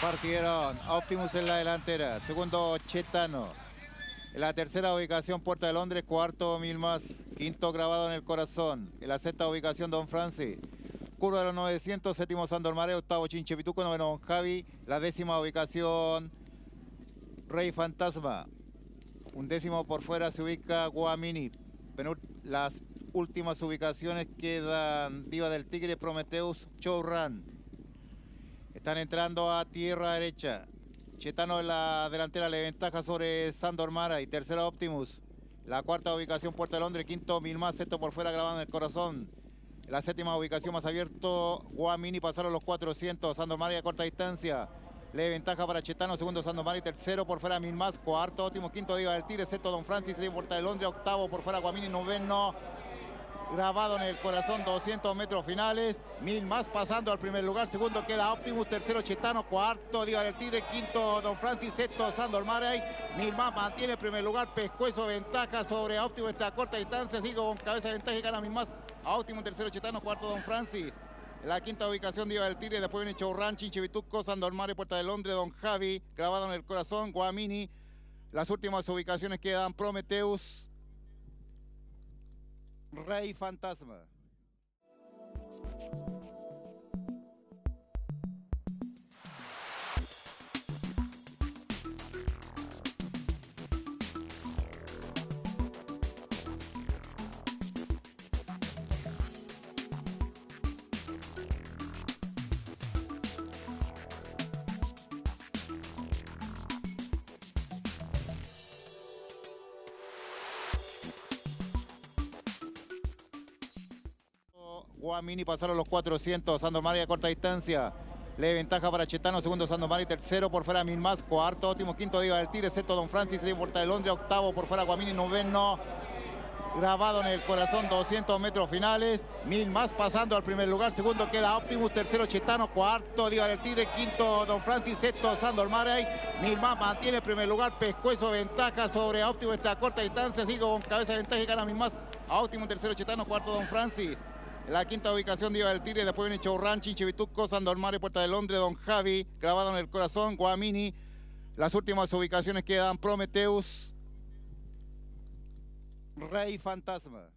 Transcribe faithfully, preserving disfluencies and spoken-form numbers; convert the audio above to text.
Partieron Optimus en la delantera, segundo Chetano. En la tercera ubicación Puerta de Londres, cuarto Mil Más, quinto Grabado en el Corazón. En la sexta ubicación Don Francis. Curva de los novecientos, séptimo Sandor Mare, octavo Chinche Pituco, noveno Don Javi. La décima ubicación Rey Fantasma. Un décimo por fuera se ubica Guamini. Las últimas ubicaciones quedan Diva del Tigre, Prometheus, Showrun. Están entrando a tierra derecha. Chetano en la delantera le ventaja sobre Sandor Mara y tercera Optimus. La cuarta ubicación Puerta de Londres, quinto Mil Más, sexto por fuera Grabado en el Corazón. En la séptima ubicación más abierto Guamini, pasaron los cuatrocientos. Sandor Mara a corta distancia. Le ventaja para Chetano, segundo Sandor Mara y tercero por fuera Mil Más, cuarto Optimus, quinto Diva del Tigre, sexto Don Francis, sexto Puerta de Londres, octavo por fuera Guamini, noveno Grabado en el Corazón, doscientos metros finales. Mil Más pasando al primer lugar, segundo queda Optimus, tercero Chetano, cuarto Diva del Tigre, quinto Don Francis, sexto Sandor Murray. Mil Más mantiene el primer lugar, Pescuezo ventaja sobre Optimus esta corta distancia, sigue con cabeza de ventaja y gana Mil Más a Optimus, tercero Chetano, cuarto Don Francis. En la quinta ubicación Diva del Tigre, después viene Showrun, Chinche Pituco, Sandor Murray, Puerta de Londres, Don Javi, Grabado en el Corazón, Guamini. Las últimas ubicaciones quedan Prometheus, Rey Fantasma. Guamini pasaron los cuatrocientos, Sandor Mari a corta distancia. Le ventaja para Chetano, segundo Sandor Mari, tercero por fuera Mil Más, cuarto Optimus, quinto Diva del Tigre, sexto Don Francis, sexto Puerta de Londres, octavo por fuera Guamini, noveno Grabado en el Corazón, doscientos metros finales. Mil Más pasando al primer lugar, segundo queda Optimus, tercero Chetano, cuarto Diva del Tigre, quinto Don Francis, sexto Sandor Mari. Mil Más mantiene el primer lugar, Pescuezo ventaja sobre Optimus esta corta distancia, sigue con cabeza de ventaja y gana Mil Más a Optimus, tercero Chetano, cuarto Don Francis. En la quinta ubicación Diva del Tigre, después viene Showrun, Chinche Pituco, Sandor Mare, Puerta de Londres, Don Javi, Grabado en el Corazón, Guamini. Las últimas ubicaciones quedan Prometheus, Rey Fantasma.